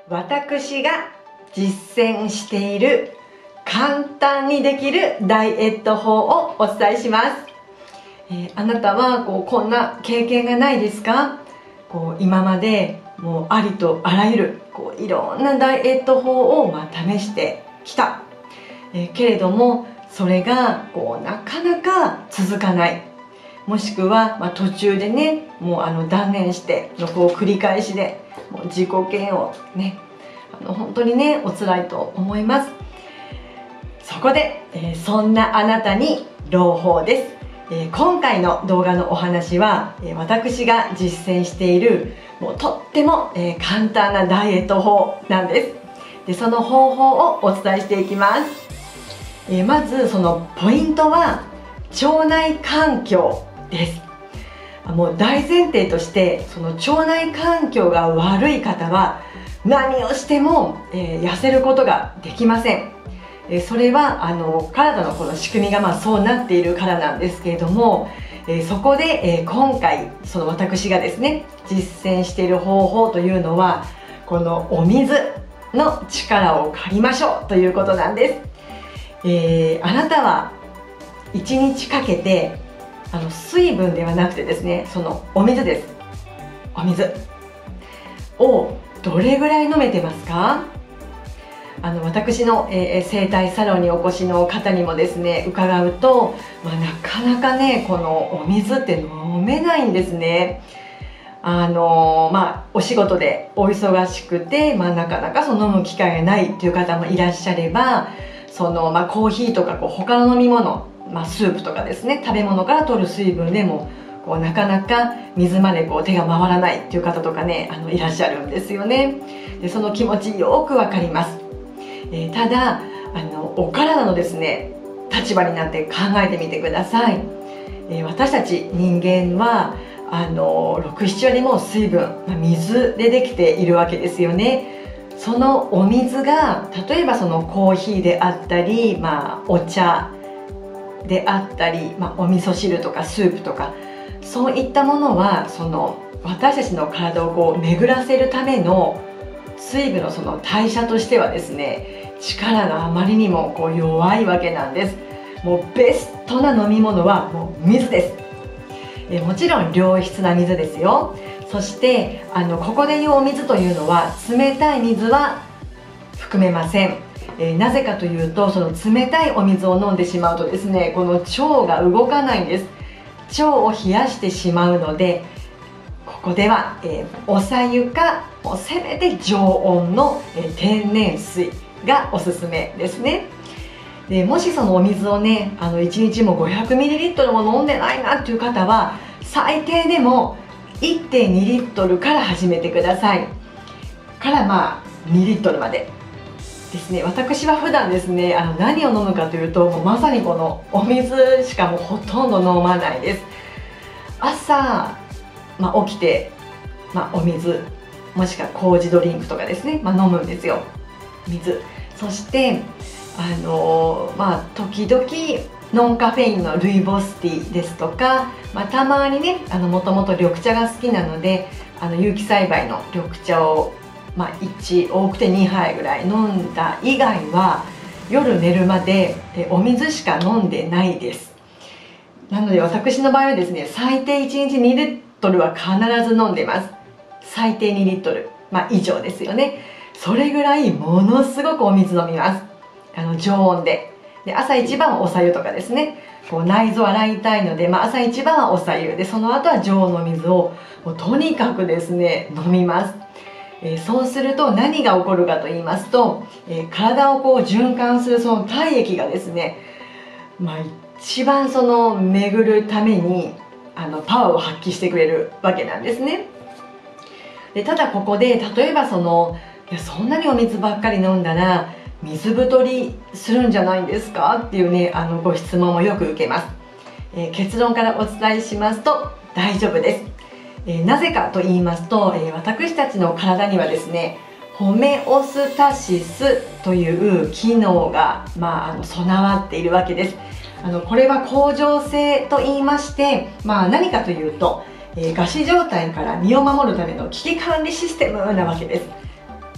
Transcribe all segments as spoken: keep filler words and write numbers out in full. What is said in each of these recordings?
私が実践している簡単にできるダイエット法をお伝えします。えー、あなたはこうこんな経験がないですか？こう今までもうありとあらゆるこういろんなダイエット法をまあ試してきた、えー、けれどもそれがこうなかなか続かない、もしくはまあ途中でねもうあの断念してのこう繰り返しでもう自己嫌悪ね、あの本当にねお辛いと思います。そこで、えー、そんなあなたに朗報です。えー、今回の動画のお話は、えー、私が実践しているもうとっても、えー、簡単なダイエット法なんです。でその方法をお伝えしていきます。えー、まずそのポイントは腸内環境です。もう大前提としてその腸内環境が悪い方は何をしても、えー、痩せることができません。えー、それはあの体のこの仕組みがまあそうなっているからなんですけれども、えー、そこで、えー、今回その私がですね実践している方法というのはこのお水の力を借りましょうということなんです。えー、あなたはいちにちかけてあの水分ではなくてですねそのお水です。お水をどれぐらい飲めてますか？あの私の、えー、整体サロンにお越しの方にもですね伺うと、まあ、なかなかねこのお水って飲めないんですね。あのー、まあお仕事でお忙しくて、まあ、なかなかその飲む機会がないっていう方もいらっしゃれば、その、まあ、コーヒーとかこう他の飲み物、まあ、スープとかですね食べ物から取る水分でもこうなかなか水までこう手が回らないっていう方とかねあのいらっしゃるんですよね。でその気持ちよくわかります。えー、ただあのお体のですね立場になって考えてみてください。えー、私たち人間はあのろく、なな割も水分、まあ、水でできているわけですよね。そのお水が例えばそのコーヒーであったり、まあ、お茶であったり、まあ、お味噌汁とかスープとかそういったものはその私たちの体をこう巡らせるための水分のその代謝としてはですね力があまりにもこう弱いわけなんです。もうベストな飲み物はもう水です。えもちろん良質な水ですよ。そしてあのここで言うお水というのは冷たい水は含めません。えー、なぜかというとその冷たいお水を飲んでしまうとですねこの腸が動かないんです。腸を冷やしてしまうのでここでは、えー、おさゆかもうせめて常温の、えー、天然水がおすすめですね。でもしそのお水をねあのいちにちも ごひゃくミリリットル も飲んでないなっていう方は最低でも いってんにリットルから始めてください。からまあにリットルまでですね。私は普段ですねあの何を飲むかというともうまさにこのお水しかもうほとんど飲まないです。朝、まあ、起きて、まあ、お水もしくは麹ドリンクとかですね、まあ、飲むんですよ水。そしてあのー、まあ時々ノンカフェインのルイボスティーですとか、まあ、たまにねもともと緑茶が好きなのであの有機栽培の緑茶を、まあ、いち多くてにはいぐらい飲んだ以外は夜寝るまでお水しか飲んでないです。なので私の場合はですね最低いちにちにリットルは必ず飲んでます。最低にリットル、まあ、以上ですよね。それぐらいものすごくお水飲みます。あの常温で。で朝一番はおさゆとかですねこう内臓洗いたいので、まあ、朝一番はおさゆでその後は常温の水をもうとにかくですね飲みます。えー、そうすると何が起こるかと言いますと、えー、体をこう循環するその体液がですね、まあ、一番その巡るためにあのパワーを発揮してくれるわけなんですね。でただここで例えばそのいやそんなにお水ばっかり飲んだら水太りするんじゃないんですかっていうねあのご質問もよく受けます。えー、結論からお伝えしますと大丈夫です。えー、なぜかと言いますと、えー、私たちの体にはですねホメオスタシスという機能が、まあ、あの備わっているわけです。あのこれは恒常性と言いまして、まあ、何かというと、えー、餓死状態から身を守るための危機管理システムなわけです。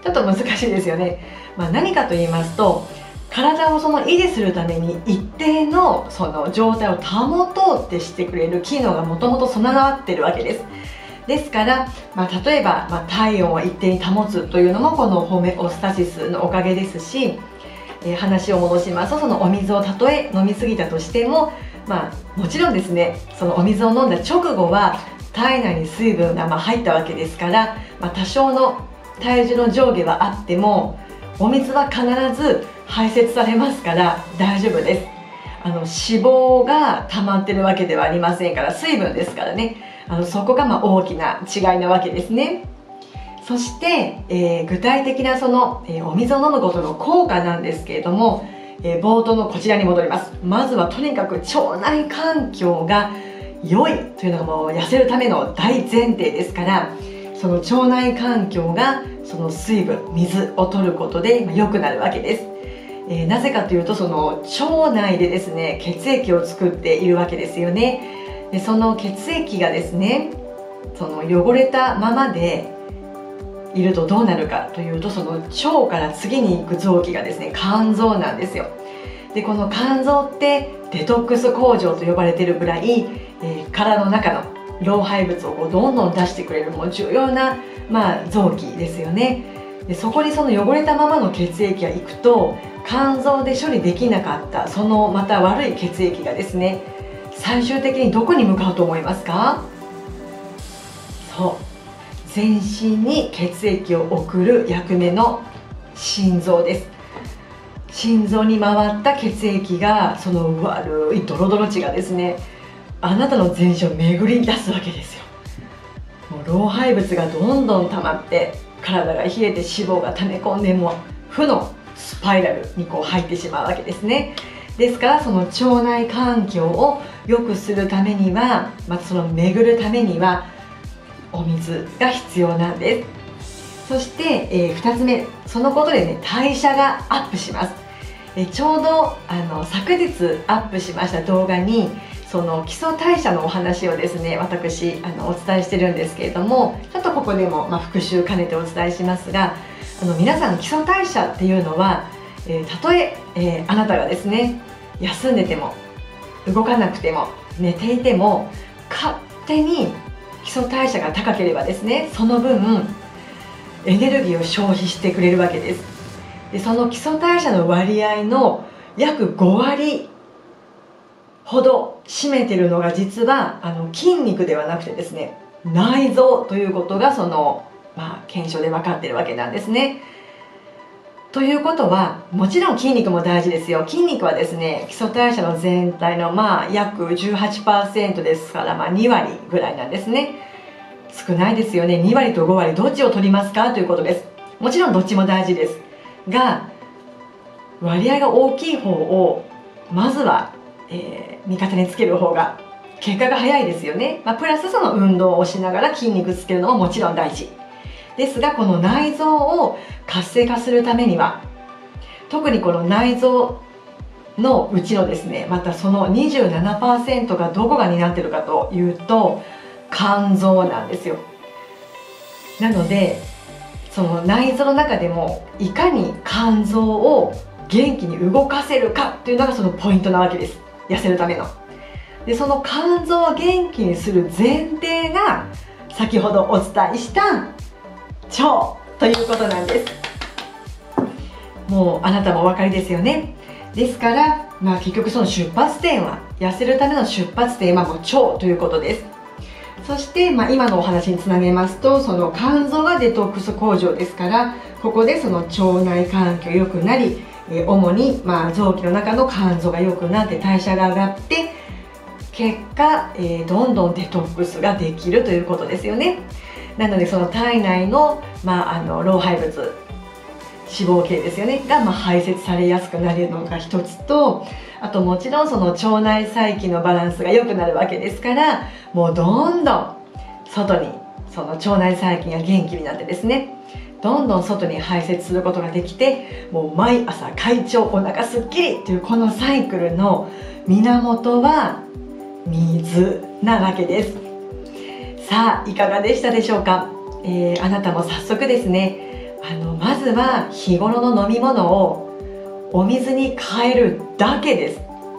ちょっと難しいですよね。まあ、何かと言いますと、体をその維持するために一定のその状態を保とうってしてくれる機能がもともと備わっているわけです。ですから、まあ、例えば、まあ、体温を一定に保つというのもこのホメオスタシスのおかげですし、えー、話を戻しますと、そのお水をたとえ飲み過ぎたとしても、まあ、もちろんですね、そのお水を飲んだ直後は体内に水分がまあ入ったわけですから、まあ、多少の体重の上下はあってもお水は必ず排泄されますから大丈夫です。あの脂肪が溜まってるわけではありませんから、水分ですからね、あのそこがまあ大きな違いなわけですね。そして、えー、具体的なその、えー、お水を飲むことの効果なんですけれども、えー、冒頭のこちらに戻ります。まずはとにかく腸内環境が良いというのがもう痩せるための大前提ですから、その腸内環境がその水分水を取ることで良くなるわけです。えー、なぜかというと、その腸内でですね血液を作っているわけですよね。でその血液がですねその汚れたままでいるとどうなるかというと、その腸から次に行く臓器がですね肝臓なんですよ。でこの肝臓ってデトックス工場と呼ばれているぐらい、えー、体の中の老廃物をこうどんどん出してくれるもう重要な、まあ、臓器ですよね。でそこにその汚れたままの血液が行くと、肝臓で処理できなかったそのまた悪い血液がですね最終的にどこに向かうと思いますか？そう、全身に血液を送る役目の心臓です。心臓に回った血液がその悪いドロドロ血がですねあなたの全身を巡り出すわけですよ。もう老廃物がどんどん溜まって体が冷えて脂肪が溜め込んで、もう負のスパイラルにこう入ってしまうわけですね。ですからその腸内環境を良くするためには、まずその巡るためにはお水が必要なんです。そして、えー、ふたつめ、そのことでね代謝がアップします。えー、ちょうどあの昨日アップしました動画にその基礎代謝のお話をですね私あのお伝えしてるんですけれども、ちょっとここでも、まあ、復習兼ねてお伝えしますが、あの皆さん基礎代謝っていうのは、えー、たとええー、あなたがですね休んでても動かなくても寝ていても勝手に基礎代謝が高ければですね、その分エネルギーを消費してくれるわけです。でその基礎代謝の割合の約ごわりほど占めているのが実はあの筋肉ではなくてですね内臓ということがその、まあ、検証で分かっているわけなんですね。ということはもちろん筋肉も大事ですよ。筋肉はですね基礎代謝の全体のまあ約 じゅうはちパーセント ですから、まあ、にわりぐらいなんですね。少ないですよね。にわりとごわりどっちを取りますかということです。もちろんどっちも大事ですが、割合が大きい方をまずは、えー、味方につける方が結果が早いですよね。まあ、プラスその運動をしながら筋肉つけるのももちろん大事ですが、この内臓を活性化するためには特にこの内臓のうちのですねまたその にじゅうななパーセント がどこが担っているかというと肝臓なんですよ。なのでその内臓の中でもいかに肝臓を元気に動かせるかというのがそのポイントなわけです。痩せるための。でその肝臓を元気にする前提が先ほどお伝えした腸ということなんです。もうあなたもお分かりですよね。ですから、まあ、結局その出発点は痩せるための出発点はもう腸ということです。そして、まあ、今のお話につなげますと、その肝臓がデトックス工場ですから、ここでその腸内環境良くなり、え主に、まあ、臓器の中の肝臓が良くなって代謝が上がって結果、えー、どんどんデトックスができるということですよね。なのでその体内の、まあ、あの老廃物脂肪系ですよねが、まあ、排泄されやすくなるのが一つと、あともちろんその腸内細菌のバランスが良くなるわけですから、もうどんどん外にその腸内細菌が元気になってですねどんどん外に排泄することができて、もう毎朝快調お腹すっきりというこのサイクルの源は水なわけです。さあいかがでしたでしょうか。えー、あなたも早速ですねああのまずは日頃の飲み物をお水に変えるだけです。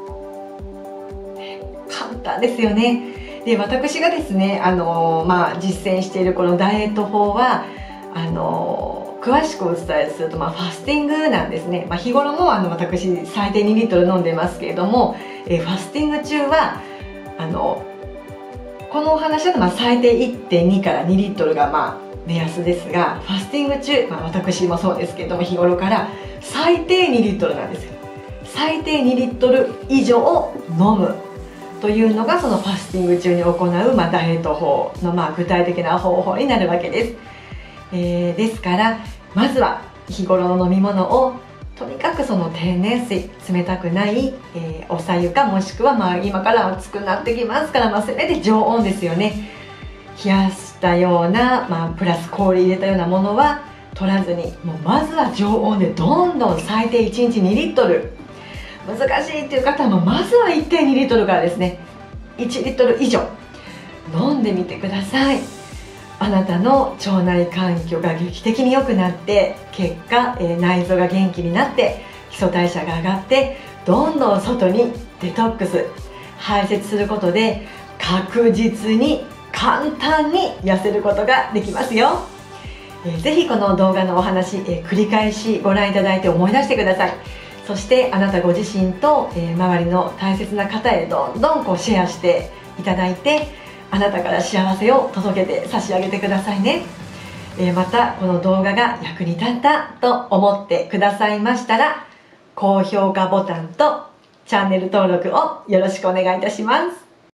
簡単ですよね。で、私がですね、あのまあ、実践しているこのダイエット法はあの詳しくお伝えすると、まあ、ファスティングなんですね。まあ、日頃もあの私最低にリットル飲んでますけれども、えファスティング中はあのこのお話だとまあ最低 いってんに からにリットルがまあ目安ですが、ファスティング中、まあ、私もそうですけれども日頃から最低にリットルなんですよ。最低にリットル以上を飲むというのがそのファスティング中に行う、まあ、ダイエット法のまあ具体的な方法になるわけです。えー、ですからまずは日頃の飲み物をとにかくその天然水、冷たくない、えー、おさゆかもしくはまあ今から暑くなってきますから、まあ、せめて常温ですよね。冷やしたような、まあ、プラス氷入れたようなものは取らずに、もうまずは常温でどんどん最低いちにちにリットル、難しいっていう方はもうまずは いってんにリットルからですね、いちリットル以上飲んでみてください。あなたの腸内環境が劇的に良くなって、結果、えー、内臓が元気になって基礎代謝が上がって、どんどん外にデトックス排泄することで確実に簡単に痩せることができますよ。えー、ぜひこの動画のお話、えー、繰り返しご覧いただいて思い出してください。そしてあなたご自身と、えー、周りの大切な方へどんどんこうシェアしていただいて、あなたから幸せを届けて差し上げてくださいね。えー、またこの動画が役に立ったと思ってくださいましたら、高評価ボタンとチャンネル登録をよろしくお願いいたします。